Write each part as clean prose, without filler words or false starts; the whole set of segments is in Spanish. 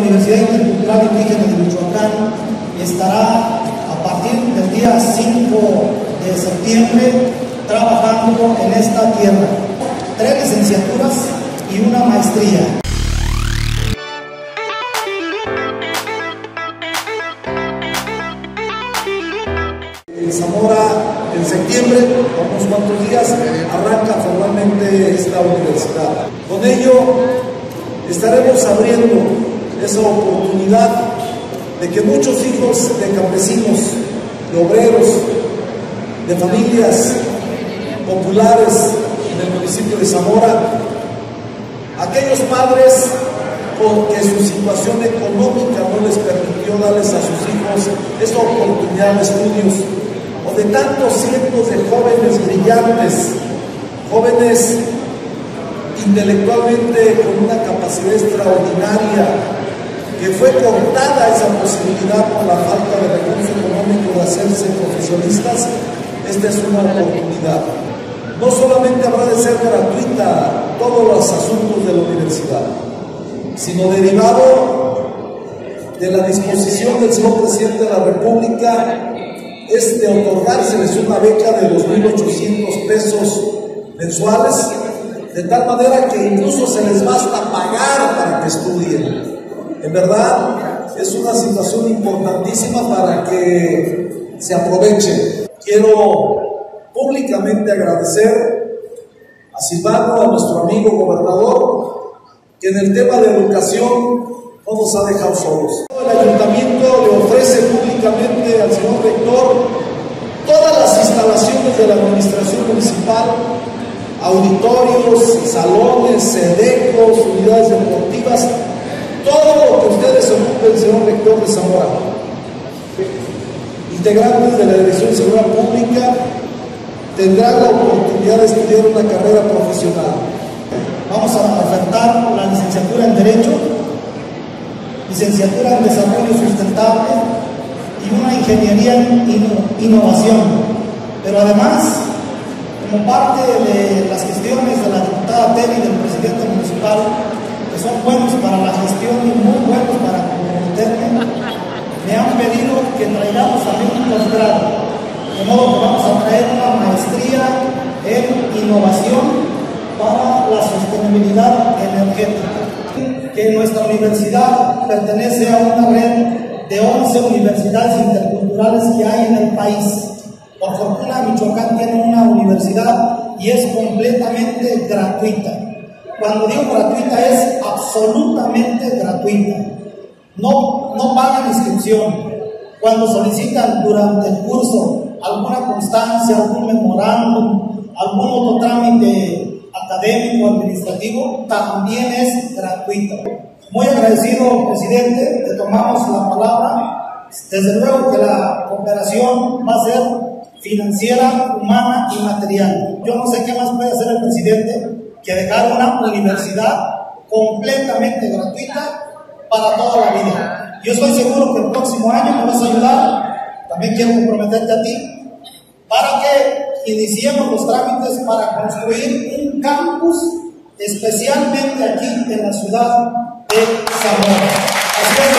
Universidad Intercultural Indígena de Michoacán estará a partir del día 5 de septiembre trabajando en esta tierra. 3 licenciaturas y una maestría. En Zamora, en septiembre, por unos cuantos días, arranca formalmente esta universidad. Con ello, estaremos abriendo esa oportunidad de que muchos hijos de campesinos, de obreros, de familias populares en el municipio de Zamora, aquellos padres que su situación económica no les permitió darles a sus hijos esa oportunidad de estudios, o de tantos cientos de jóvenes brillantes, jóvenes intelectualmente con una capacidad extraordinaria, que fue cortada esa posibilidad por la falta de recursos económicos de hacerse profesionistas. Esta es una oportunidad. No solamente habrá de ser gratuita todos los asuntos de la universidad, sino derivado de la disposición del señor presidente de la República es de otorgárseles una beca de 2.800 pesos mensuales, de tal manera que incluso se les basta pagar para que estudien. En verdad, es una situación importantísima para que se aproveche. Quiero públicamente agradecer a Silvano, a nuestro amigo gobernador, que en el tema de educación no nos ha dejado solos. El ayuntamiento le ofrece públicamente al señor rector todas las instalaciones de la administración municipal, auditorios, salones, sedecos, unidades deportivas, todo lo que ustedes ocupen, señor rector de Zamora. Integrantes de la Dirección de Seguridad Pública tendrán la oportunidad de estudiar una carrera profesional. Vamos a ofertar la licenciatura en Derecho, licenciatura en Desarrollo Sustentable y una Ingeniería en Innovación. Pero además, como parte de las gestiones de la diputada Teri y del presidente municipal, que son buenos para la gestión y muy buenos para comprometerme, me han pedido que traigamos también un posgrado, de modo que vamos a traer una maestría en innovación para la sostenibilidad energética. Que nuestra universidad pertenece a una red de 11 universidades interculturales que hay en el país. Por fortuna, Michoacán tiene una universidad y es completamente gratuita. Cuando digo gratuita, es absolutamente gratuita. No pagan inscripción. Cuando solicitan durante el curso alguna constancia, algún memorándum, algún otro trámite académico, administrativo, también es gratuito. Muy agradecido, presidente, que tomamos la palabra. Desde luego que la cooperación va a ser financiera, humana y material. Yo no sé qué más puede hacer el presidente que dejar una universidad completamente gratuita para toda la vida. Yo estoy seguro que el próximo año me vas a ayudar, también quiero comprometerte a ti, para que iniciemos los trámites para construir un campus especialmente aquí en la ciudad de Zamora. Así es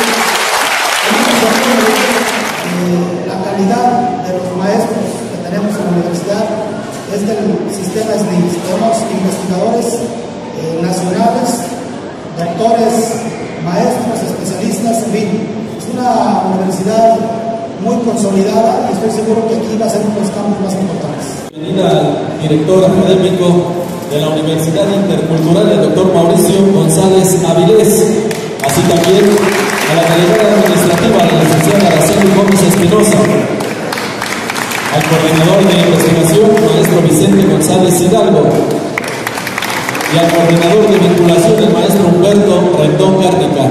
que la calidad de los maestros que tenemos en la universidad es del sistema SNIS. Tenemos investigadores nacionales, doctores, maestros, especialistas, en fin. Es una universidad muy consolidada y estoy seguro que aquí va a ser uno de los campos más importantes. Bienvenida al director académico de la Universidad Intercultural, el doctor Mauricio González Avilés, así también a la delegada administrativa, la licenciada Araceli Gómez Espinosa, al coordinador de investigación, maestro Vicente González Hidalgo, y al coordinador de vinculación, el maestro Humberto Rendón Gárnica.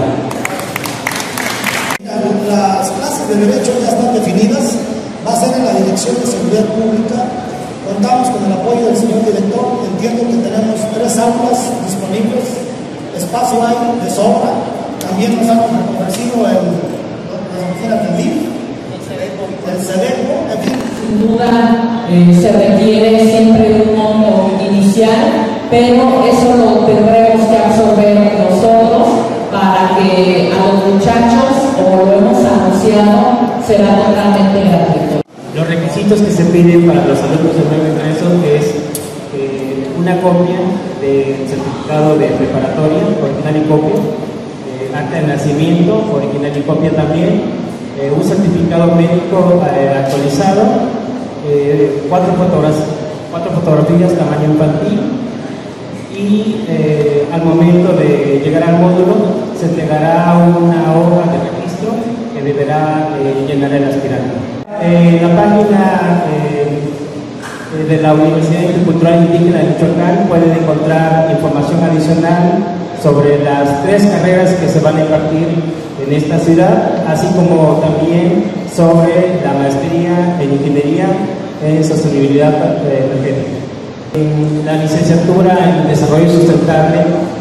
Las clases de Derecho ya están definidas, va a ser en la Dirección de Seguridad Pública. Contamos con el apoyo del señor director. Entiendo que tenemos 3 aulas disponibles, espacio hay de sobra. También nos han ofrecido las oficinas del DIF, el SEDECO, en fin. Sin duda se requiere siempre un monto inicial, pero eso lo tendremos que absorber nosotros para que los muchachos, como lo hemos anunciado, será totalmente gratuito. Los requisitos que se piden para los alumnos de nuevo ingreso es una copia del certificado de preparatoria, original y copia, acta de nacimiento, original y copia también, un certificado médico actualizado, 4 fotografías tamaño infantil, y al momento de llegar al módulo se entregará una hoja de registro que deberá llenar el aspirante. La página de la Universidad Intercultural Indígena de Michoacán pueden encontrar información adicional sobre las 3 carreras que se van a impartir en esta ciudad, así como también sobre la maestría en ingeniería en sostenibilidad energética. La licenciatura en desarrollo sustentable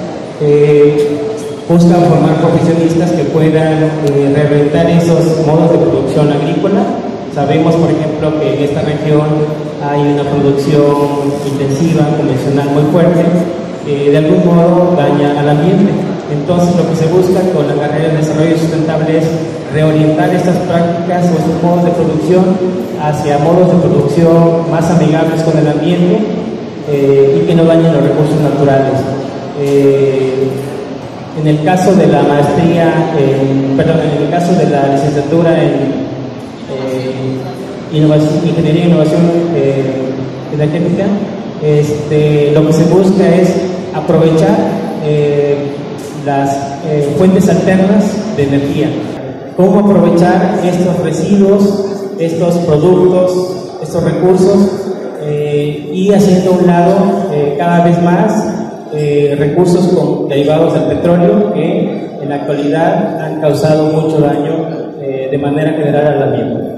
busca formar profesionistas que puedan reinventar esos modos de producción agrícola. Sabemos, por ejemplo, que en esta región hay una producción intensiva, convencional muy fuerte, que de algún modo daña al ambiente. Entonces, lo que se busca con la carrera de desarrollo sustentable es reorientar estas prácticas o estos modos de producción hacia modos de producción más amigables con el ambiente y que no dañen los recursos naturales. En el caso de la maestría, en el caso de la licenciatura en Ingeniería e Innovación Energética, lo que se busca es aprovechar las fuentes alternas de energía. Cómo aprovechar estos residuos, estos productos, estos recursos y haciendo a un lado cada vez más recursos derivados del petróleo que en la actualidad han causado mucho daño de manera general al ambiente.